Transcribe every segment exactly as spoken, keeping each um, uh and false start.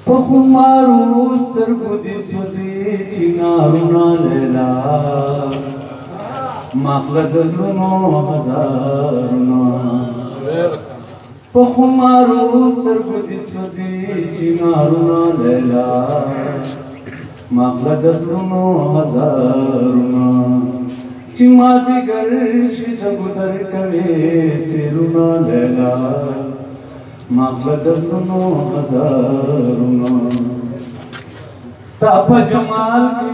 په خمارو سترګو دې سوځي چنارونه لیلا مخله د زړونو هزارونه په خمارو سترګو دې سوځي چنارونه لیلا مخله د زړونو هزارونه چې مازدیګر شي د ګودر کوي سیرونه لیلا مخله د زړونو هزارونه ستا په جمال کې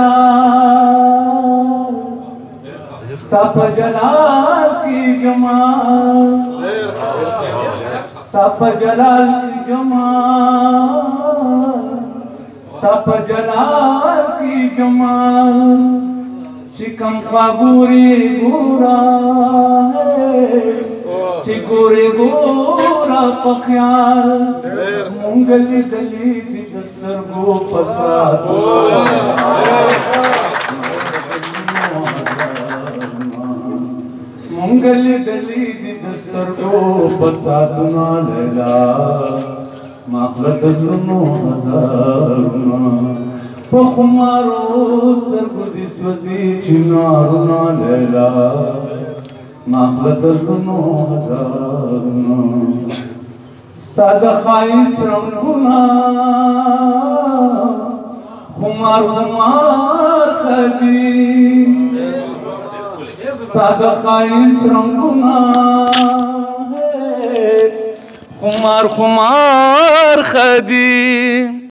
جلال ستا په جلال کې جمال ستا په جلال کې جمال ستا په جلال کې جمال چې کوم خوا ګورې ګوره چې ګورې ګوره په خیال مونږ لیدلي دي د سترګو په ساتونه مونږ لیدلي دي د سترګو په ساتونه لیلا مخله د زړونو هزارونه په خمارو سترګو دې سوځي چنارونه لیلا مخله د زړونو هزارونه ستا د ښایست رنګونه خمار خمار ښه دي ستا د ښایست رنګونه خمار خمار ښه دي